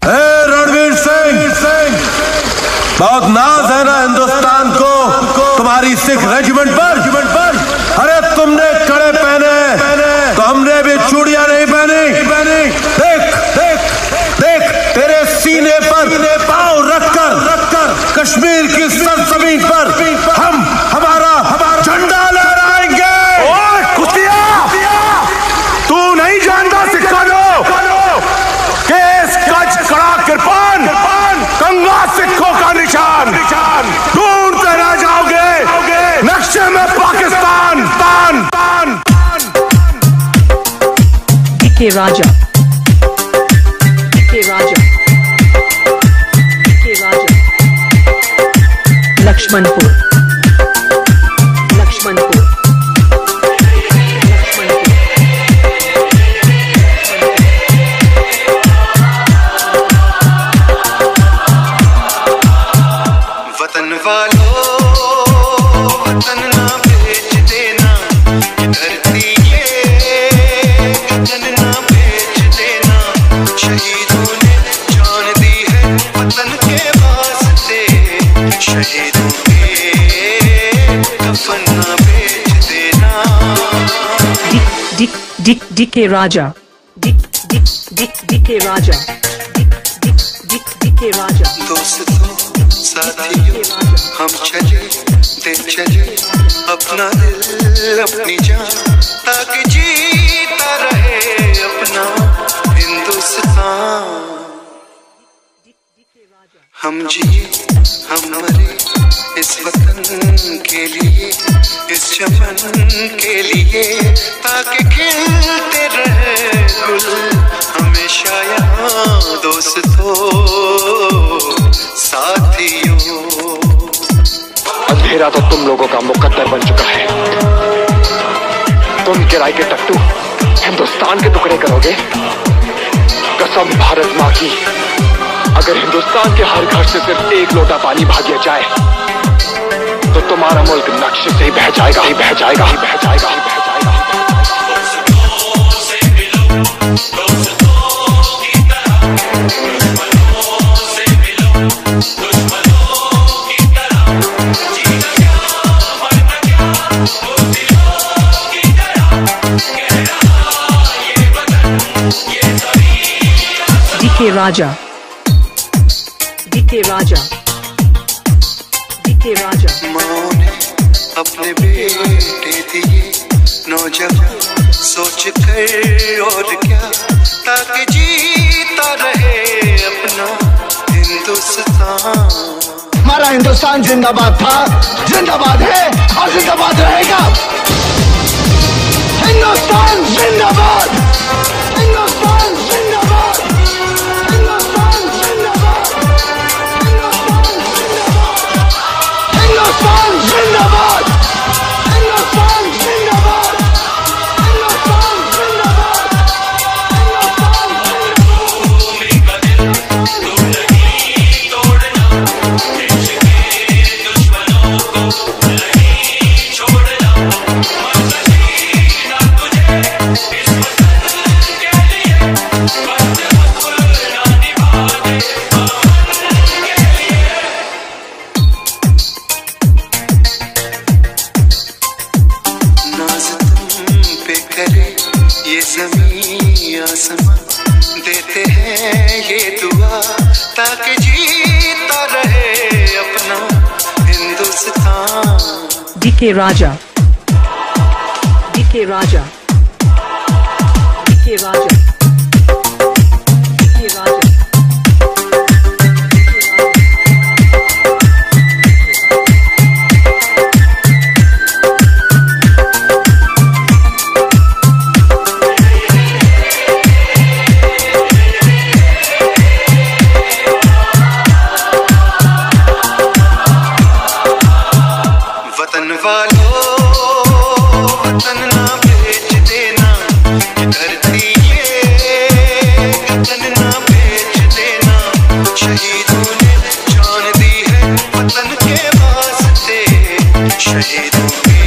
रणवीर सिंह, बहुत नाज है ना हिंदुस्तान को तुम्हारी सिख रेजिमेंट पर। अरे तुमने कड़े पहने तो हमने भी चूड़ियां नहीं पहनी। देख देख देख, तेरे सीने पर पांव रखकर कश्मीर की सरजमीन पर हम हमारा झंडा लहराएंगे। ओए कुतिया, तू नहीं जानता सिखानो केस कच कड़ा कृपान कंगा सिखों का निशान। ढूंढते रह जाओगे नक्शे में Pakistan. DK Raja, DK Raja, DK Raja, Lakshmanpur, Lakshmanpur, वतन वालों, वतन ना बेच देना, धरती ये वतन ना बेच देना। शहीदों ने जान दी है वतन के वास्ते, शहीदों के कफन ना बेच देना। DK Raja, DK Raja, DK Raja। दोस्तों साथियों, हम चले दे चले अपना दिल अपनी जान, ताकि जीता रहे अपना हिंदुस्तान। हम जिए हम मरे इस वतन के लिए, इस चमन के लिए, ताकि खिलते रहे गुल हमेशा यहाँ। दोस्तों साथियों, अंधेरा तो तुम लोगों का मुकद्दर बन चुका है। तुम किराए के टट्टू हिंदुस्तान के टुकड़े करोगे। कसम भारत माँ की, अगर हिंदुस्तान के हर घर से सिर्फ एक लोटा पानी भाग जाए तो तुम्हारा मुल्क नक्शे से ही बह जाएगा, ही बह जाएगा, ही बह जाएगा, ही बह जाएगा। DK Raja, DK Raja, DK Raja। माँ ने अपने बेटे दिए नौजवान सोच कर और क्या, ताकि जीता रहे अपना हिंदुस्तान। हमारा हिंदुस्तान जिंदाबाद था, जिंदाबाद है और जिंदाबाद रहेगा। हिंदुस्तान जिंदाबाद, हिंदुस्तान जिंदाबाद, हिंदुस्तान जिंदाबाद, हिंदुस्तान जिंदाबाद, हिंदुस्तान जिंदाबाद, हिंदुस्तान जिंदाबाद, हिंदुस्तान जिंदाबाद, ये ज़मीं आसमां देते हैं ये दुआ, ताकि जीता रहे अपना Hindustan. DK Raja, DK Raja, DK Raja, DK Raja। वतन वालों, वतन ना बेच देना, धरती ये वतन ना बेच देना। शहीदों ने जान दी है वतन के वास्ते, शहीदों